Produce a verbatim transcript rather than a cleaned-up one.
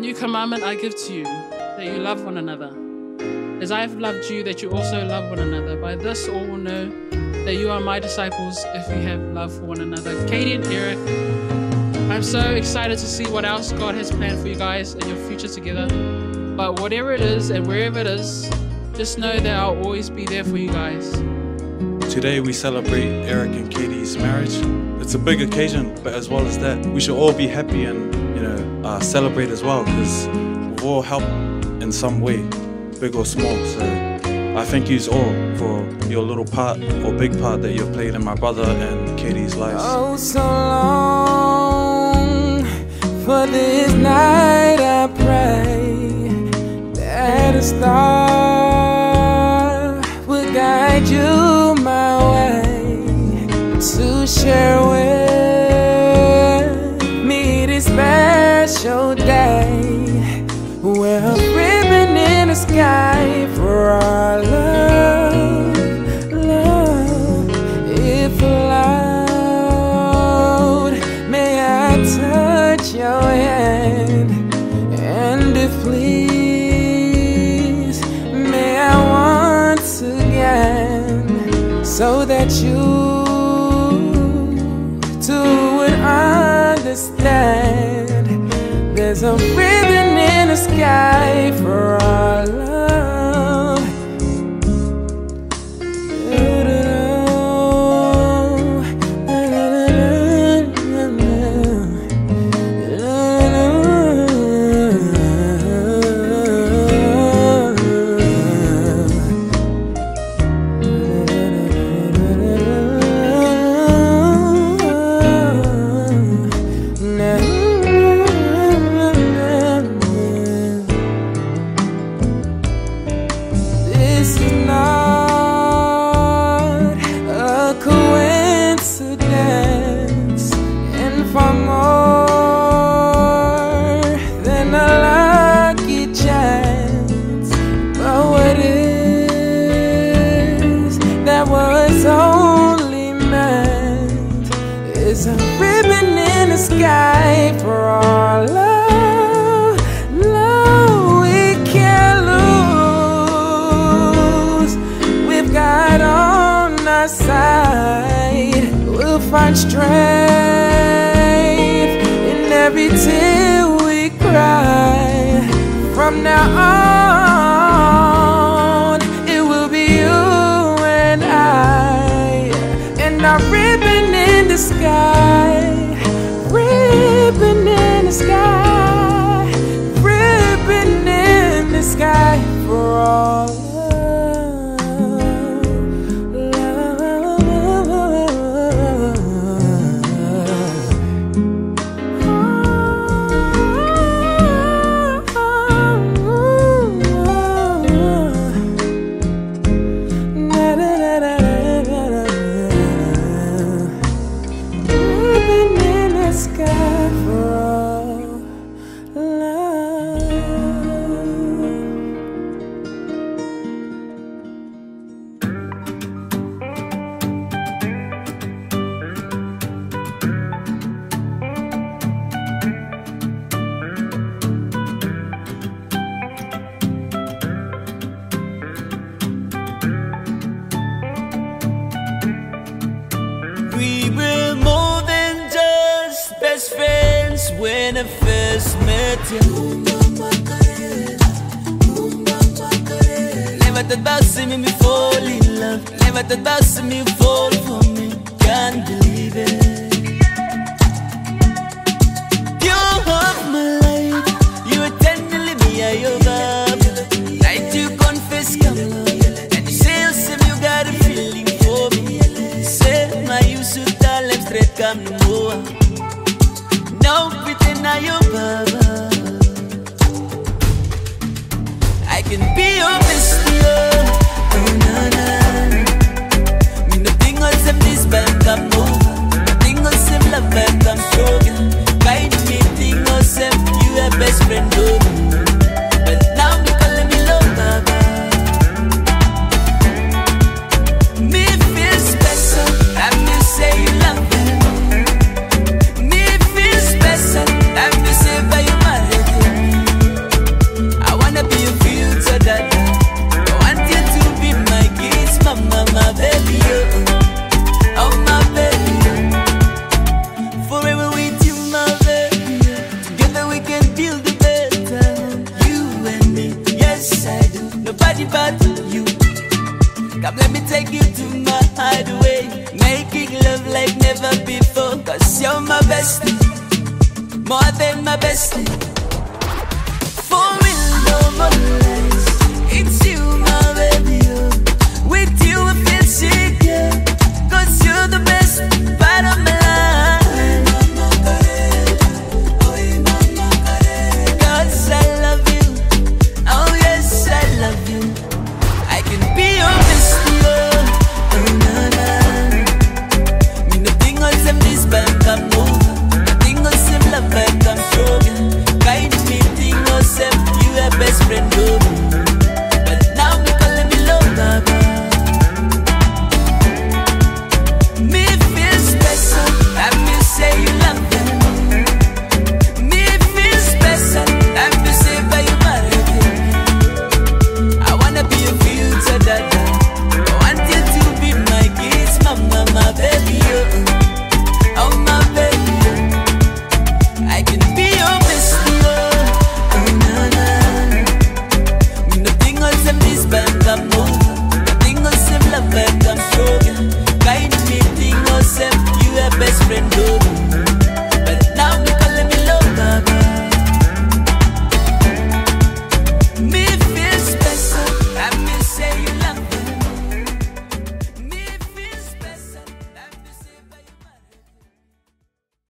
new commandment I give to you, that you love one another. As I have loved you, that you also love one another. By this all will know that you are my disciples, if you have love for one another. Katie and Eric, I'm so excited to see what else God has planned for you guys and your future together. But whatever it is and wherever it is, just know that I'll always be there for you guys. Today we celebrate Eric and Katie's marriage. It's a big occasion, but as well as that, we should all be happy and, you know, uh, celebrate as well, because we've all helped in some way, big or small. So I thank you all for your little part or big part that you've played in my brother and Katie's lives. Oh, so long for this night I pray that a star will guide you my way to share with me this special day. We're a ribbon in the sky for our love, love. If allowed, may I touch your hand, and if please, may I once again, so that you too would understand. There's a ribbon in the sky for our love. This is not a coincidence, and far more than a lucky chance. But what is that was only meant is a ribbon in the sky for our love. Side, we'll find strength in every tear we cry. From now on, it will be you and I, and our ribbon in the sky, ribbon in the sky, ribbon in the sky for all. We were more than just best friends when I first met you. Never thought about seeing me fall in love. Never thought about seeing me fall for me. Can't believe it. Pure of my life, you were tenderly me I love. Night you confess come love, and you say you got a feeling for me. Say my used to tell them straight come no more. Now pretend now your baba. I can be your bestie, oh na na. Me nothing else if this band come over. Nothing else if love band come stronger. Guide me, thing else if you a best friend over. But now me calling me love baba. Me feel special, and me say you love me. Me feel special, and me say by you married. bestie, more than my bestie. For real, no more lies. It's you, my baby. Oh. With you I feel secure, cause you're the best part of me.